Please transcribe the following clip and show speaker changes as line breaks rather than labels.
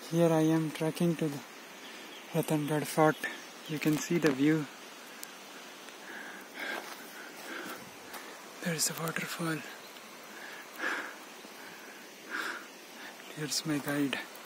Here I am trekking to the Ratangad Fort. You can see the view. There is a waterfall. Here's my guide.